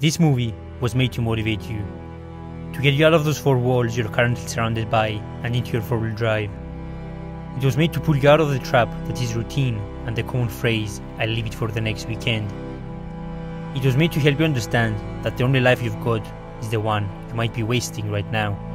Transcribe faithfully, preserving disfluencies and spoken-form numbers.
This movie was made to motivate you, to get you out of those four walls you're currently surrounded by and into your four-wheel drive. It was made to pull you out of the trap that is routine and the common phrase, "I'll leave it for the next weekend." It was made to help you understand that the only life you've got is the one you might be wasting right now.